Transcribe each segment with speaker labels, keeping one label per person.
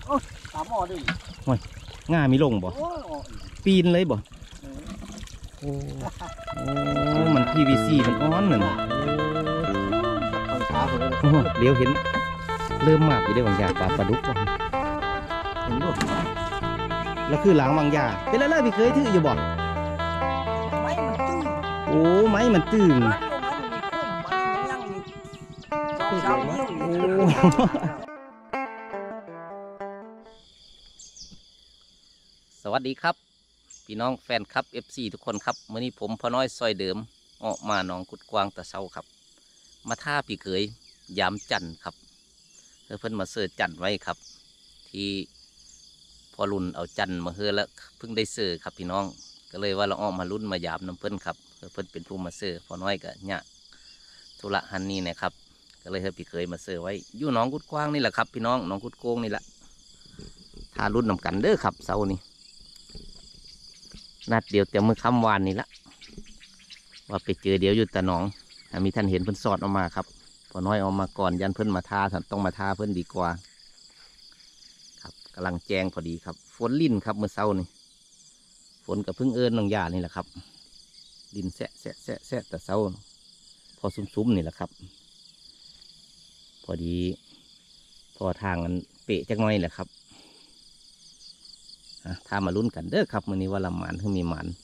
Speaker 1: ตามอดิ
Speaker 2: ง่ามีลงบ่ปีนเลยบ่โอ้มัน PVC มันอ้อนนั่นเดี๋ยวเห็นเริ่มมากอยู่ได้บางอย่างปลาดุกบ่เห็นบ่แล้วคือหลังบางอย่างเป็นอะไรพี่เคยถืออยู่บ่
Speaker 1: ไม้มันตื้น
Speaker 2: โอ้ไม้มันตื้นสวัสดีครับพี่น้องแฟนครับ FC ทุกคนครับเมื่อนี้ผมพ่อน้อยซอยเดิมออกมาหนองกุดกวางตะเซาครับมาท่าพี่เคยยามจันครับเพื่อนมาเสิร์จันไว้ครับที่พอรุ่นเอาจันมาเฮือแล้วเพิ่งได้เสิร์ครับพี่น้องก็เลยว่าเราออกมารุ่นมายามน้ำเพิ่นครับเพิ่นเป็นผู้มาเสิร์พ่อน้อยก็เนี่ยธุระฮันนี่นะครับก็เลยให้พี่เคยมาเสิร์ไว้อยู่หนองกุดกวางนี่แหละครับพี่น้องหนองกุดโกงนี่แหละท่ารุ่นนำกันเด้อครับเสานี่นัดเดียวแต่มือค่ำวานนี่ละว่าไปเจอเดียวอยู่แต่หนองมีท่านเห็นเพิ่นสอดออกมาครับพอน้อยออกมาก่อนยันเพิ่นมาทาท่านต้องมาทาเพิ่นดีกว่าครับกำลังแจงพอดีครับฝนลิ่นครับเมื่อเช้านี่ฝนกับพึ่งเอิญน้องยานี่แหละครับลิ่นแสะแสะแสะแสะแต่เช้าพอซุ้มๆนี่แหละครับพอดีพอทางมันเปะจักหน่อยแหละครับถ้ามาลุ้นกันเด้อครับมื้อนี้ว่าละหมานคือมีหมาน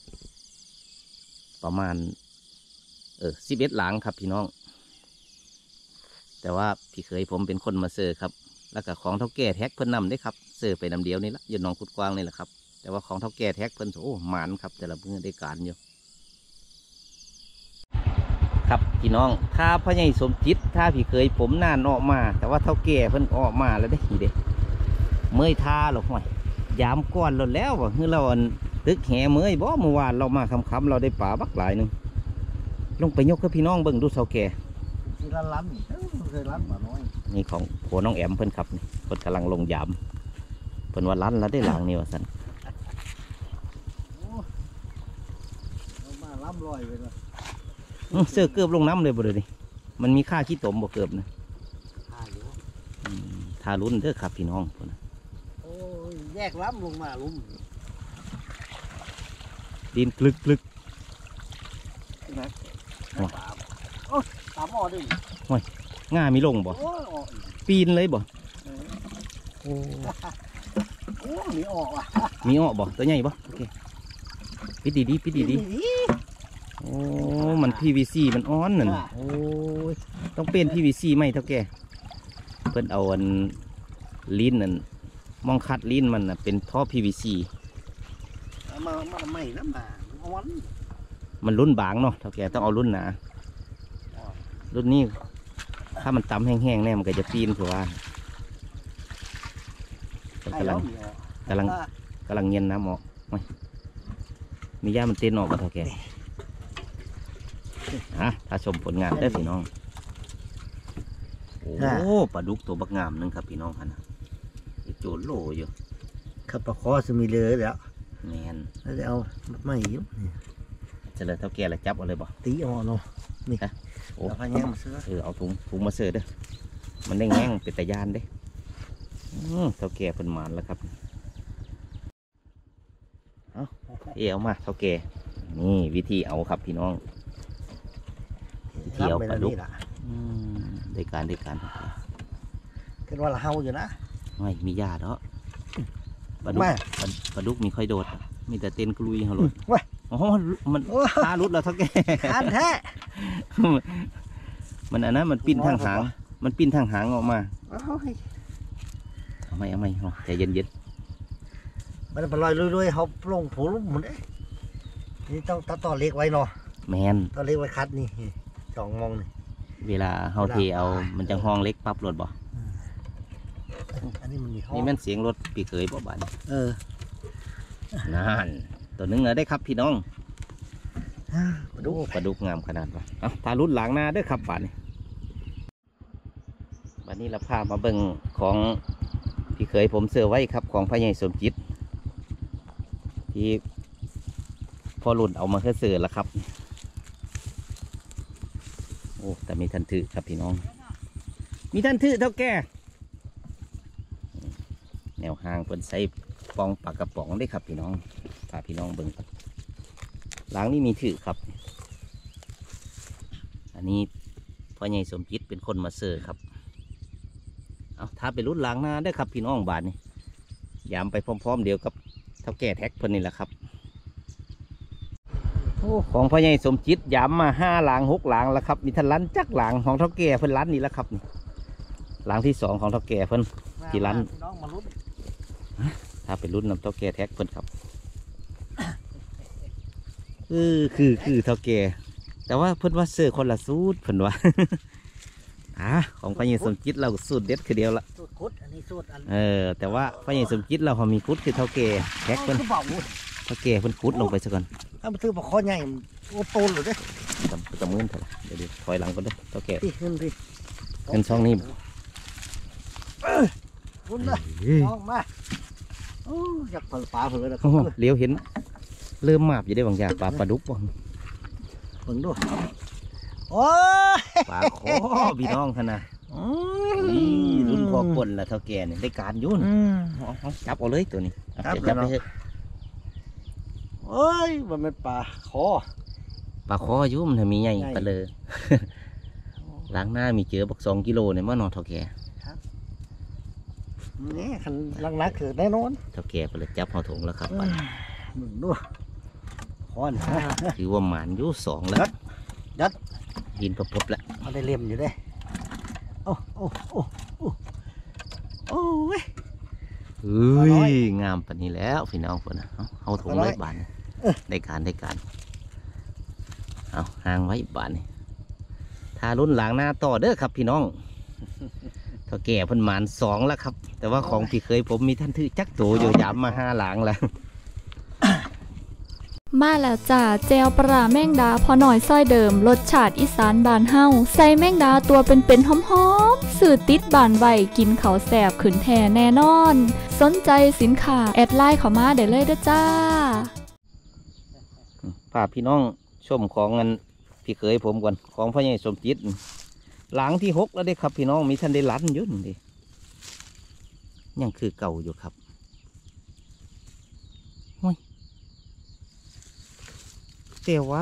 Speaker 2: ประมาณ11 หลังครับพี่น้องแต่ว่าพี่เคยผมเป็นคนมาเสิร์ครับแล้วก็ของเท่าแก่แท็กเพิ่นนำได้ครับเสิร์ไปนำเดียวนี่ละอยู่หนองกุดกวางนี่แหละครับแต่ว่าของเท่าแก่แท็กเพิ่นโอ้หมานครับแต่ละเพื่อนได้การอยู่ครับพี่น้องถ้าพ่อใหญ่สมจิตถ้าพี่เคยผมน่านออกมาแต่ว่าเท่าแก่เพิ่นออกมาแล้วได้เด็เมื่อยท่าหรอกห่วยยามก้อนหล่นแล้วคือเราตึกแห่เมื่อยบ่เมื่อวานเรามาคำเราได้ป่าบักหลายนึงลงไปยกกับพี่น้องเบิ่งดูเสาแก่
Speaker 1: ที่ร้านล้ำเคยร้านมาน้อย
Speaker 2: นี่ของผัวน้องแอมเพิ่นครับนี่เพิ่นกำลังลงยามเพิ่นว่าร้านแล้วได้หลังนี่ว่าสัน
Speaker 1: มาล้ำลอยไปเลย
Speaker 2: เสื้อเกือบลงน้ำเลยบ่เลยดิมันมีค่าขี้ตมบ่เกือบนะทารุนเด้อครับพี่น้องเพิ่น
Speaker 1: แยกล้ำลงมาลุ่ม
Speaker 2: ดินกลึกกลึก
Speaker 1: นะตามอดิ
Speaker 2: ง่ามีลงบ่ปีนเลยบ่
Speaker 1: โอ้มีออกอ่ะ
Speaker 2: มีออกบ่ตัวใหญ่บ่โอเคปิดดีปิดดีโอ้มัน PVC มันอ้อนนั่นโอ้ยต้องเป็น PVC ไหมเท่าแก่เพิ่นเอาลิ้นนั่นมองคัดลิ้นมันเป็นท่อ PVC
Speaker 1: มาไม่น้ำบาง
Speaker 2: มันรุ่นบางเนาะเท่าแก่ต้องเอารุ่นหนารุ่นนี้ถ้ามันต่ำแห้งๆแน่มันก็จะปีนเผื่อว่ากำลังเย็นน้ำออกมีย่ามันเต้นออกกับเท่าแก่ถ้าชมผลงานได้พี่น้องโอ้ปลาดุกตัวบักงามนึงครับพี่น้องฮะนะโจโลอยู่
Speaker 1: ขับปลาคอจะมีเลยแล้ว
Speaker 2: แมน
Speaker 1: แล้วจะเอาไม่ยุ่ง
Speaker 2: จะเลยเท่าแก่ละจับเอาเลยบ่
Speaker 1: ตีอ่อนเนาะนี่
Speaker 2: โอ้พาแง่มาเสื้อเอาถุงมาเสื้อเด้อมันได้แง่งเป็นตะยานเด้เท่าแก่เพิ่นหมานแล้วครับเอามาเท่าแก่นี่วิธีเอาครับพี่น้องวิธีเอาปลาดุกได้การ
Speaker 1: คิดว่าเราเฮาอยู่นะ
Speaker 2: ไม่มีญาติเนาะปลาดุกมีค่อยโดดมีแต่เต้นกลุยเขาหลุดอ๋อมันตาลุดแล้วเท่าแก่
Speaker 1: อันแท้
Speaker 2: มันอันนั้นมันปิ้นทางหางออกมาเอาไม่ใจเย็น
Speaker 1: มันเป็นรอยลุยๆเขาลงผูลุ่มหมดเลยนี่ต้องต่อเล็กไว้เนาะ
Speaker 2: แมน
Speaker 1: ต่อเล็กไว้คัดนี่2 มองนี่
Speaker 2: เวลาเฮาเทเอามันจะห้องเล็กปั๊บรถบ่
Speaker 1: อันนี้มันมีห้อง
Speaker 2: นี่มันเสียงรถปีเคยบ่บ้านนั่นตัวนึงได้ครับพี่น้องปลาดุกงามขนาดว่าพารุ่นหลังหน้าด้วยครับบ้านนี้เราพามาเบิ่งของพี่เคยผมเสื้อไว้ครับของพ่อใหญ่สมจิตที่พอรุ่นเอามาเสื้อแล้วครับโอ้แต่มีทันถือครับพี่น้องมีทันถือเท่าแก่แนวห่างเพิ่นใส่ปองปากกระป๋องได้ครับพี่น้องพาพี่น้องเบิ่งครับหลังนี้มีถือครับอันนี้พ่อใหญ่สมจิตเป็นคนมาเสิร์ฟครับเอาถ้าไปรุ่นหลังหน้าได้ครับพี่น้องบาทนี่ยามไปพร้อมๆเดียวกับเท่าแก่แท็กเพิ่นนี่แหละครับโอ้ของพ่อใหญ่สมจิตยามมา5 หลัง 6 หลังแล้วครับมีทันลันจักหลังของเท่าแก่เพิ่นลันนี่แล้วครับนี่หลังที่2ของเท่าแก่เพิ่นที่ลัน
Speaker 1: น้องมาลุ้น
Speaker 2: ถ้าไปรุ่นนำเท่าแก่แท็กเพิ่นครับคือเท่าแก่แต่ว่าเพิ่นว่าเสื้อคนละสูตรเพิ่นว่า ของพ่อใหญ่สมจิตเราสูตรเด็ดคือเดียวละ
Speaker 1: สูตรคุดอันนี้สูตรอัน
Speaker 2: แต่ว่าพ่อใหญ่สมจิตเราพอมีคุดคือเท่าแก่แท็กเพิ่น
Speaker 1: คือเบา
Speaker 2: เท่าแก่เพิ่นคุดลงไปซะก่อน
Speaker 1: ถ้ามันถือปลาคอใหญ่โอ้โตเลยเด้
Speaker 2: จำมือเถอะเดี๋ยวถอยหลังก่อนเด้อเท่าแก่
Speaker 1: พี่ขึ้นพี่
Speaker 2: เงินช่องนี้
Speaker 1: ลุ้นเลยน้องมาโอ้อยากเปิดปลาเผลอแล้ว
Speaker 2: โอ้โหเลี้ยวเห็นเริ่มมาบอยู่ได้บางอย่างปลาดุกบ่
Speaker 1: เบิ่งดูโอ้ย
Speaker 2: ปลาคอพี่น้องขนาดรุ่นพอปนละเท่าแก่เนี่ยได้การยุ่นเอาจับเอาเลยตัวนี้จับไปเถอะ
Speaker 1: เอ้ยมันเป็นปลาคอ
Speaker 2: ปลาคอยุ่มถ้ามีใหญ่ปลาเลย ล้างหน้ามีเจอบัก2 กิโลเนี่ยเมื่อนอนเท่าแก่
Speaker 1: นี่คันลังนักคือแน่นอน
Speaker 2: เท่าแก่ไปเลยจับเอาถุงแล้วครับไป
Speaker 1: มึงดูคอน
Speaker 2: ถือว่าหมานอยู่2แล้วดินประพบแล้ว
Speaker 1: มันได้เลี่ยมอยู่เด้โอ้ย
Speaker 2: เฮ้ยงามปานนี้แล้วพี่น้องคนนะเอาถุงไว้บานได้การเอาห่างไว้บานนี่ถ้ารุ่นหลังหน้าต่อเด้อครับพี่น้องเท่าแก่เพิ่นหมาน2แล้วครับแต่ว่าของพี่เคยผมมีท่านถือจักโตอยู่ยามมา5 หลังแล้ว
Speaker 3: มาแล้วจ้าแจวปลาแมงดาพอหน่อยซ้อยเดิมรสชาติอีสานบานเฮาใส่แมงดาตัวเป็นๆหอมๆสื่อติดบานไวกินเขาแสบขืนแท่แน่นอน สนใจสินค้าแอดไลน์เข้ามาได้เลยเด้อจ้า
Speaker 2: พาพี่น้องชมของเงินพี่เคยผมก่อนของพ่อใหญ่สมจิตหลังที่6แล้วได้ครับพี่น้องมีท่านได้ลันอยุ่นดิยังคือเก่าอยู่ครับแต่ว่า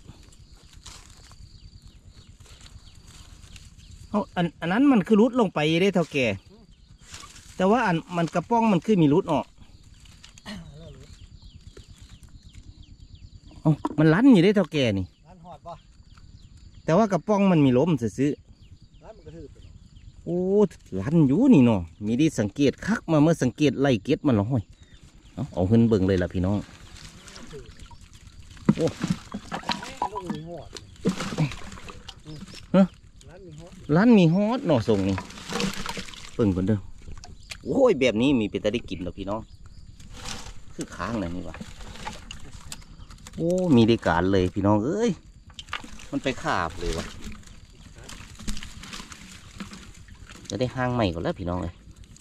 Speaker 2: อันนั้นมันคือรุดลงไปได้เท่าแก่แต่ว่ามันกระป้องมันคือมีรุดออกมันลันอยู่ได้เท่าแก่นี่
Speaker 1: ร้านหอดป่ะ
Speaker 2: แต่ว่ากระป้องมันมีล้มซื้อ
Speaker 1: ร้านมันกระทืบ
Speaker 2: โอ้ลันอยู่นี่เนาะมีดีสังเกตคักมาเมื่อสังเกตไล่เก็ดมันละห้อยเอาขึ้นเบิ่งเลยล่ะพี่น้องโอ้
Speaker 1: ลูกมีหอด
Speaker 2: ฮะ
Speaker 1: ร้านมีหอด
Speaker 2: ลันมีฮอตเนาะส่งนี่เบิ่งคนเด้อโอ้ยแบบนี้มีเป็นตาได้กินแล้วพี่น้องคือค้างไหนนี่วะโอ้มีได้การเลยพี่น้องเอ้ยมันไปคาบเลยวะจะได้ห้างใหม่ก่อนแล้วพี่น้องเลย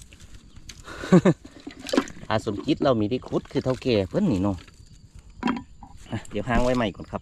Speaker 2: อาสมจิตเรามีได้คุดคือเท่าแก่เพิ่นนี่เนาะเดี๋ยวห้างไว้ใหม่ก่อนครับ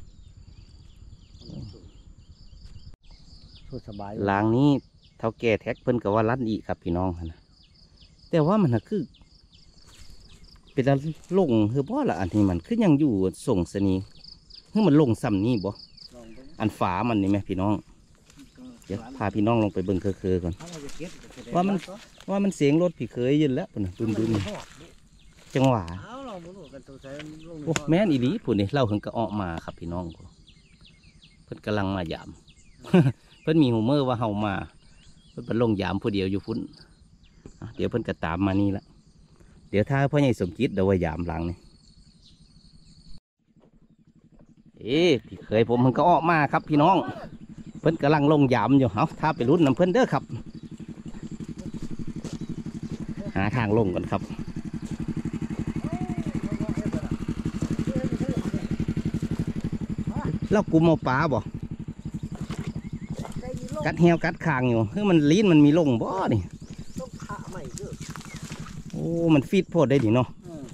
Speaker 1: สุดสบาย
Speaker 2: ล้างนี้เท่าแก่แท็กเพิ่นกับว่ารัดอีกครับพี่น้องนะแต่ว่ามันคือ เป็นลงคือบ่ละอันนี้มันคือยังอยู่ส่งสนีคือมันลงซ้ำนี่บ่อันฝามันนี่ไหมพี่น้องเดี๋ยวพาพี่น้องลงไปเบิ่งเคยๆก่อนว่ามันเสียงรถพี่เคยยืนแล้วปุ่นดุนจังหวะโอ้แม่นอีหลีปุ่นนี่เล่าถึงกระออกมาครับพี่น้องเพิ่นกำลังมายาม เพิ่นมีหูเมื่อว่าเฮามาเพิ่นไปลงยามผู้เดียวอยู่ฟุ้นเดี๋ยวเพิ่นก็ตามมานี่ละเดี๋ยวถ้าพ่อใหญ่สมจิตเดี๋ยวว่ายามหลังนี่พี่เคยผมมันก็ออกมาครับพี่น้องเพิ่นกำลังลงยามอยู่เอาถ้าไปรุ่นน้ำเพิ่นเด้อครับหาทางลงก่อนครับแล้วกูมาปลาบ่กัดเหี่ยวกัดคางอยู่คือมันลิ้นมันมีลงบ่นี่
Speaker 1: ต้องขาใหม่เยอะ
Speaker 2: โอ้มันฟีดโพดได้ดิเนาะ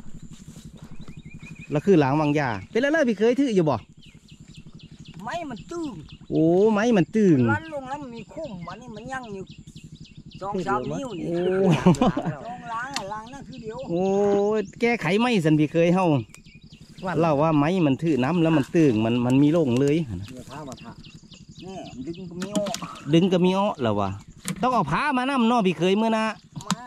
Speaker 2: แล้วคือหลังวางยาเป็นแล้วพี่เคยถืออยู่บ่
Speaker 1: ไม้มันตื้ง
Speaker 2: โอ้ไม้มันตึง
Speaker 1: รันลงแล้วมันมีคุ้มมันนี่มันยั่งอยู่2-3 นิ้วนี่
Speaker 2: โอ้
Speaker 1: ลงล้างอะไรคือเดียว
Speaker 2: โอ้ยแก้ไขไหมสันพี่เคยเฮาเล่าว่าไม้มันถือน้ำแล้วมันตึงมันมีโล่งเลย
Speaker 1: เนื้อผ้ามาทะแน่ดึงก็มีอ้อ
Speaker 2: ดึงก็มีอ้อแล้ววะต้องเอาผ้ามานำเนาะพี่เคยเมื่อนะ
Speaker 1: มา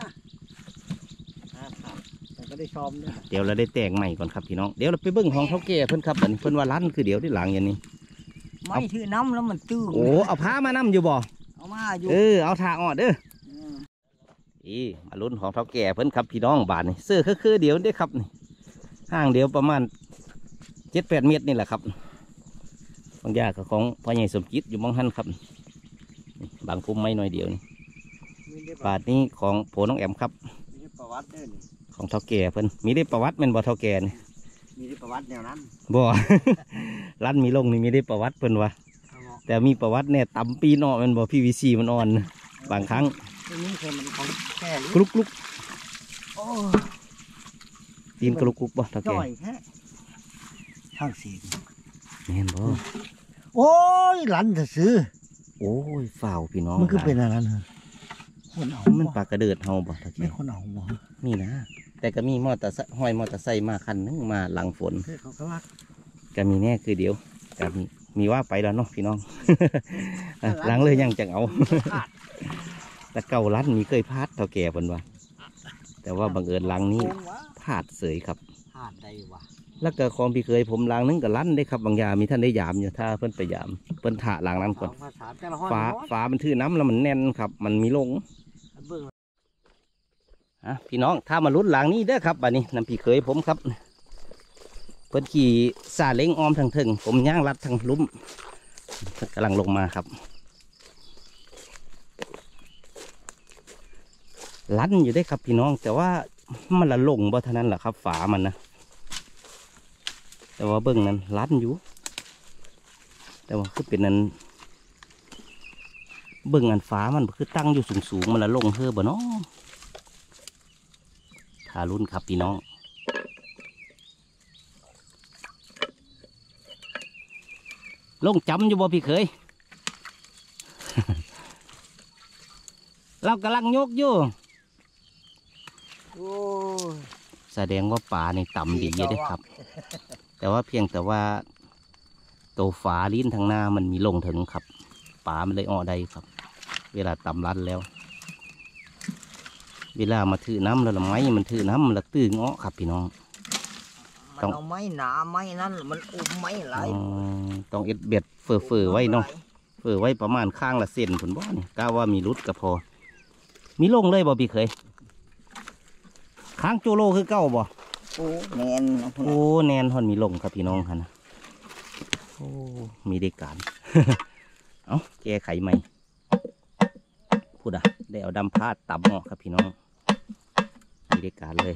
Speaker 1: แต่ก็ได้ชอมด้วย
Speaker 2: เดี๋ยวเราได้แต่งใหม่ก่อนครับพี่น้องเดี๋ยวเราไปเบิ้งของเท่าแก่เพิ่นครับอันนี้เพิ่นว่าร้านคือเดี๋ยวที่หลังอย่างนี้
Speaker 1: ไม่ถือน้ำแล้วมันตื้อ
Speaker 2: โอ้เอาผ้ามานำอยู่บ่
Speaker 1: เอามาอยู่
Speaker 2: เอาถาออดเด้อมาลุ้นของเท่าแก่เพิ่นครับพี่น้องบาทนี่เสื้อคือเดี๋ยวได้ครับนี่ห่างเดี๋ยวประมาณ7-8 เมตรนี่แหละครับบางยากับของพ่อใหญ่สมจิตอยู่มองหันครับบางพุ่มไม้หน่อยเดียวนี่บาทนี้ของโผน้องแอมครับ
Speaker 1: มีประวัติด้วยนี่
Speaker 2: ของเท่าแก่เพิ่นมีได้ประวัติแม่นบ่เท่าแก่นี่
Speaker 1: มีประวัติแนวนั้น
Speaker 2: บ่ ร้านมีลงนี่มีได้ประวัติเพิ่นว่าแต่มีประวัติเนี่ยต่ำปีนอมันบ่ PVC มันอ่อนบางครั้ง
Speaker 1: ตัวนี้คือมันของแค่
Speaker 2: กลุกลุก
Speaker 1: โอ้
Speaker 2: ตีนกลุกลุกบ่เท่า
Speaker 1: จ่
Speaker 2: แก่
Speaker 1: อยแค่ข้างสี
Speaker 2: แม่นบ่
Speaker 1: โอ้ยหลันจะซื้อ
Speaker 2: โอ้ยฝ่าวพี่น้อง
Speaker 1: มันคือเป็นอะไรนะคนเอา
Speaker 2: มันปลากระเดิดเฮาบ่เท่า
Speaker 1: ไม่
Speaker 2: แก่
Speaker 1: คนเอาบ่
Speaker 2: นี่นะแต่ก็มีมอเตอร์ไซค์ห้อยมอเตอร์ไซค์มาคันหนึงมาหลังฝน
Speaker 1: คือเขาก็ว่า
Speaker 2: ก็มีแน่คือเดียวก็มีว่าไปแล้วเนาะพี่น้อง หลังเลยยังจังเอา แล้วเก่าร้านมีเคยพลาดเท่าแก่เพิ่นว่าแต่ว่าบังเอิญหลังนี้พลาดเสยครับ
Speaker 1: พลาดได้วะ
Speaker 2: แล้วก็ของพี่เคยผมล้างนึงกับลั่นได้ครับบางยามีท่านได้ยามอยู่ถ้าเพิ่นไปยามเพิ่นถะล้างน้ำก่อน
Speaker 1: ภาษาแต่ละห้อง
Speaker 2: ฟ้ามันทื่อน้ำแล้วมันแน่นครับ มันมีลง
Speaker 1: เบิ่ง
Speaker 2: พี่น้องถ้ามาลุ้นล้างนี้เด้อครับบัดนี้น้ำพี่เคยผมครับเพิ่นขี่ซาเล้งอ้อมทางถึงผมย่างลัดทางลุ่มเพิ่นกำลังลงมาครับลั่นอยู่ได้ครับพี่น้องแต่ว่ามันละลงบ่เท่านั้นแหละครับฝามันนะแต่ว่าเบิ้งนั้นลั่นอยู่แต่ว่าคือเป็นนั้นเบิ้งอันฟ้ามันคือตั้งอยู่สูงๆมันละลงเฮ้อบ่เนาะทารุ่นครับพี่น้องลงจำอยู่บ่พี่เคย เรากำลังยกอยู่
Speaker 1: โอ้ย
Speaker 2: แสดงว่าป่าในต่ำดีเยอะได้ครับ แต่ว่าเพียงแต่ว่าตัวฝาลิ้นทางหน้ามันมีลงถึงครับป่ามันเลยอ้อได้ครับ เวลาต่ำรันแล้ว เวลามาถือน้ำแล้วละไม้มันถือน้ำมันละตื้งอ้อครับพี่น้อง
Speaker 1: มันเอาไม้หนาไม้นั่นมันอุ้มไม้ไหล
Speaker 2: ต้องเอ็ดเบ็ดเฟื่อไว้เนาะเฟื่อไว้ประมาณข้างละเส้นผลบ่เนี่ยกล้าว่ามีรุดก็พอ มีลงเลยบ่พี่เคยค้างโจโลคือเก้าบ่
Speaker 1: โอ้แนน
Speaker 2: โอ้แนนฮอนมีลงครับพี่น้องค่ะนะโอ้มีได้การ เอาแก้ไขใหม่พูดอ่ะได้เอาดำพาดต่ำออกครับพี่น้องมีได้การเลย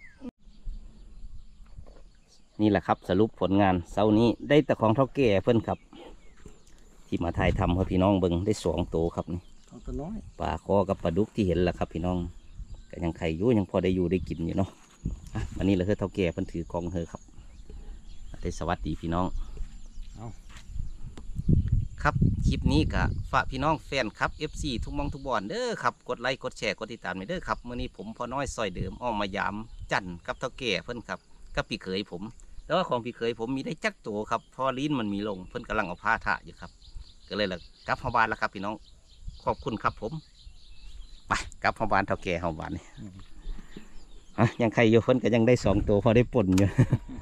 Speaker 2: นี่แหละครับสรุปผลงานเช้านี้ได้แต่ของเท่าแก่เพิ่นครับ ที่มาถ่ายทำให้พี่น้องเบิ่งได้2 ตัวครับนี่
Speaker 1: เอาตัวน้อย
Speaker 2: ปลาคอกับปลาดุกที่เห็นแหละครับพี่น้องก็ยังไข่อยู่ยังพอได้อยู่ได้กินอยู่เนาะวันนี้เราคือเท่าแก่เพิ่นถือกองเฮอครับได้สวัสดีพี่น้องครับคลิปนี้ก็ฝากพี่น้องแฟนครับ FC ทุกมองทุกบอนเด้อครับกดไลค์กดแชร์กดติดตามไปเด้อครับมื้อนี้ผมพอน้อยซอยเดิมออกมายามจันกับเท่าแก่เพิ่นครับกับพี่เขยผมแต่ว่าของพี่เขยผมมีได้จักตัวครับพอลิ้นมันมีลงเพิ่นกำลังเอาผ้าทะอยู่ครับก็เลยละกลับเฮาบ้านแล้วครับพี่น้องขอบคุณครับผมไปกลับเฮาบ้านเท่าแก่เฮาบ้านนี่ยังใครอยู่เพิ่นก็ยังได้2 ตัวพอได้ป่นอยู่